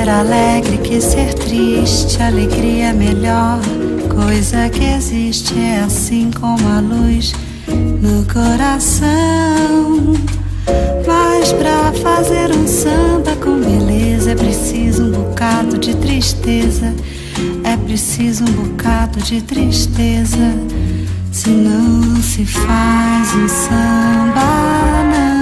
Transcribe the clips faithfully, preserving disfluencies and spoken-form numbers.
ser alegre que ser triste. Alegria é a melhor coisa que existe. É assim como a luz no coração. Mas pra fazer um samba com beleza é preciso um bocado de tristeza. É preciso um bocado de tristeza. Senão não se faz um samba, não.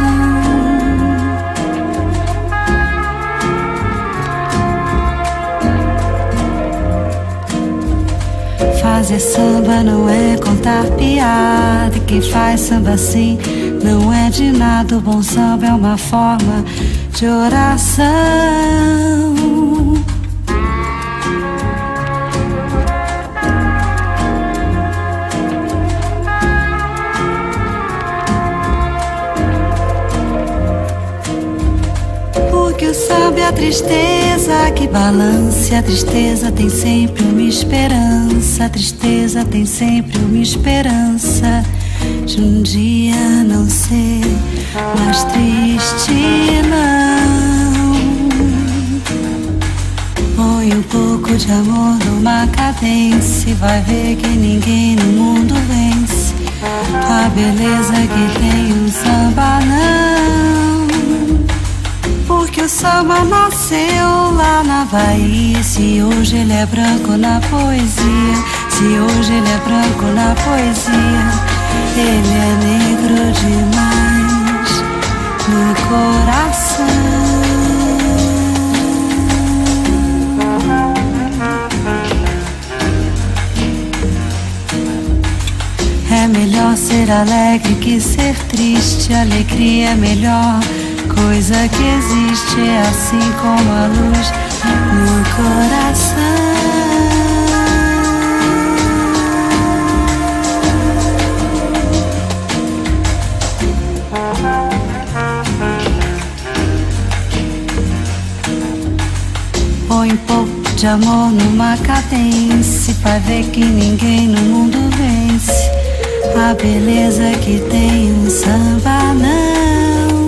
Fazer samba não é contar piada. E quem faz samba assim não é de nada. O bom samba é uma forma de oração. Porque o samba é a tristeza que balança. A tristeza tem sempre uma esperança. A tristeza tem sempre uma esperança de um dia não ser mais triste, não. Põe um pouco de amor numa cadência e vai ver que ninguém no mundo vence a beleza que tem um samba, não. Porque o samba nasceu lá na Bahia. Se hoje ele é branco na poesia, se hoje ele é branco na poesia, ele é negro demais no coração. É melhor ser alegre que ser triste. Alegria é a melhor coisa que existe. É assim como a luz no coração. Põe um pouco de amor numa cadência, vai ver que ninguém no mundo vence a beleza que tem um samba, não.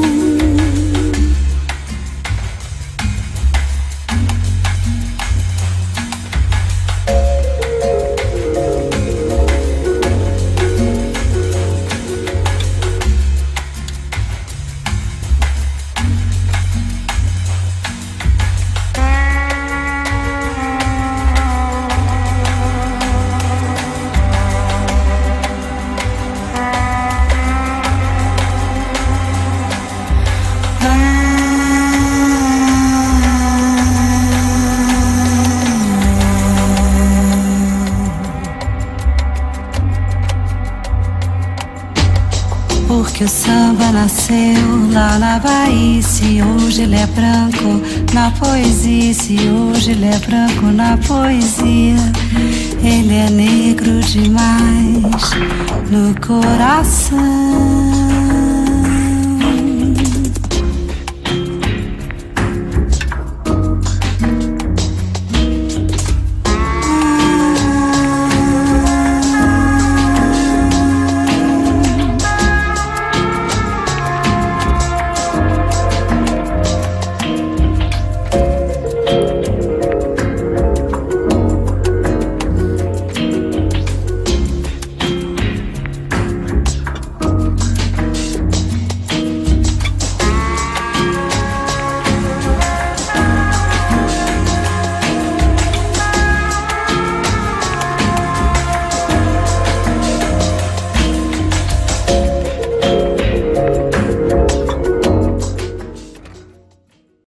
Porque o samba nasceu lá na Bahia. Se hoje ele é branco na poesia, se hoje ele é branco na poesia, ele é negro demais no coração.